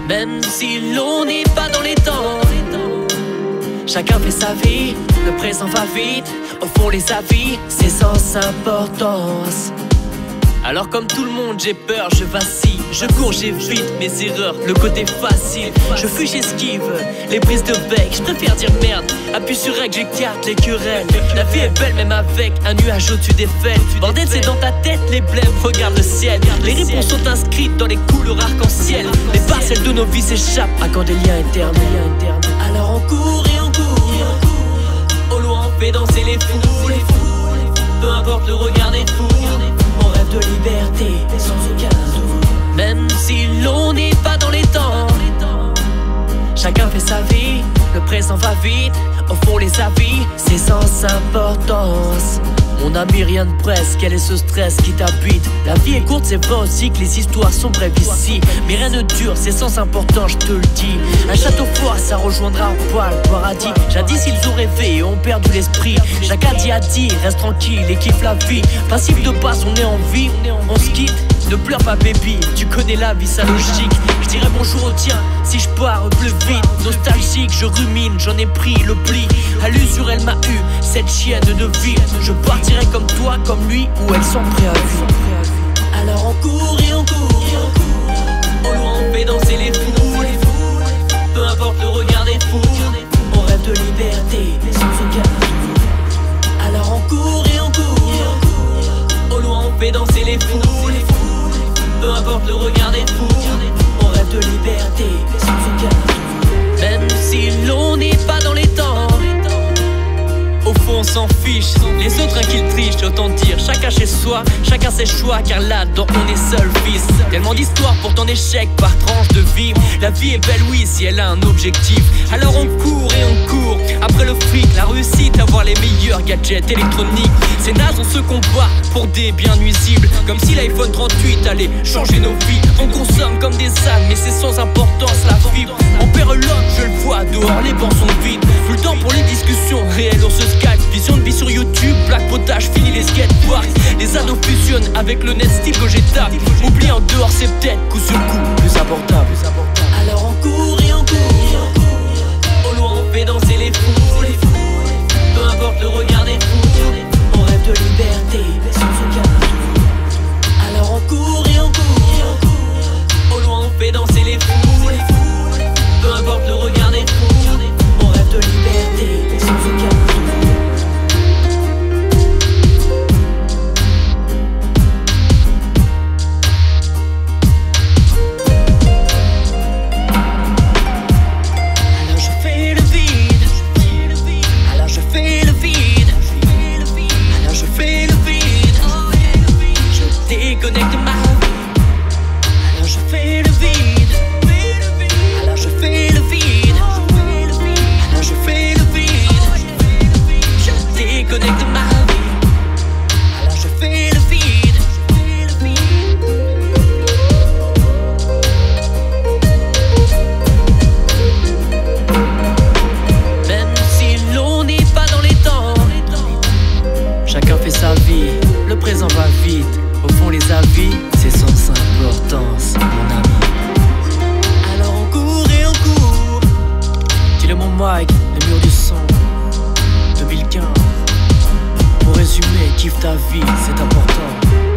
Même si l'on n'est pas dans les temps, chacun fait sa vie, le présent va vite. Au fond les avis, c'est sans importance. Alors comme tout le monde j'ai peur, je vacille, je cours, j'évite mes erreurs, le côté facile. Je fuis, j'esquive les prises de bec, je préfère dire merde, appuie sur règle, j'écarte les querelles. La vie est belle même avec un nuage au-dessus des fêtes. Bordel c'est dans ta tête les blèmes, regarde le ciel. Les réponses sont inscrites dans les couleurs arc-en-ciel. Les parcelles de nos vies s'échappent à quand des liens éternels. Alors on court et on court, au loin on fait danser les fous. Peu importe le regard des fous, on rêve de liberté sans aucun doute. Même si l'on n'est pas dans les temps, chacun fait sa vie, le présent va vite. Au fond les avis, c'est sans importance. Mon ami, rien de presse, quel est ce stress qui t'habite? La vie est courte, c'est vrai aussi que les histoires sont brèves ici. Mais rien ne dure, c'est sans important, je te le dis. Un château fort, ça rejoindra pas le paradis. Jadis ils ont rêvé et ont perdu l'esprit. Chacun dit à dit, reste tranquille et kiffe la vie. Principe de base, on est en vie, on se quitte. Ne pleure pas baby, tu connais la vie, sa logique. Je dirais bonjour au tien, si je pars plus vite. Nostalgique, je rumine, j'en ai pris le pli. À l'usure elle m'a eu, cette chienne de vie. Je partirai comme toi, comme lui, ou elle sans préavis. Alors on court et on court, au loin on fait danser les fous. Peu importe le regard des fous, on rêve de liberté, mais sans aucun doute. Alors on court et on court, au loin on fait danser les fous. Peu importe le regard des fous, on rêve de liberté, mais sans aucun doute. Même si l'on n'est pas dans les temps, au fond on s'en fiche, les autres qu'ils trichent. Autant dire, chacun chez soi, chacun ses choix. Car là-dedans on est seul fils. Tellement d'histoires pour ton échec par tranche de vie. La vie est belle oui si elle a un objectif. Alors on court et on court après le fric, la réussite, avoir les meilleurs gadgets électroniques. C'est naze, on se combat pour des biens nuisibles. Comme si l'iPhone 38 allait changer nos vies. On consomme comme des ânes mais c'est sans importance la fibre. On perd l'homme, je le vois dehors, les bancs sont vides. Plus le temps pour les discussions réelles, on se Skype. Vision de vie sur YouTube, black potage, fini les skateparks. Les ados fusionnent avec le net style que j'ai tape. Oublie en dehors c'est peut-être coup sur coup plus abordable. Alors on court et on court, au loin on fait danser les fous. Peu importe le regard des fous, on rêve de liberté mais sans aucun doute. Alors on court et on court, au loin on fait danser les fous. Peu importe le regard des fous, on rêve de liberté mais sans aucun doute. Connecte ma vie, alors je fais le vide. Alors je fais le vide. Alors je fais le vide. Je déconnecte ma vie, alors je fais le vide. Même si l'on n'est pas dans les temps, chacun fait sa vie, le présent va vite. Au fond les avis, c'est sans importance, mon ami. Alors on court et on court. Dis-le mon mic, les murs du son 2015. Pour résumer, kiffe ta vie, c'est important.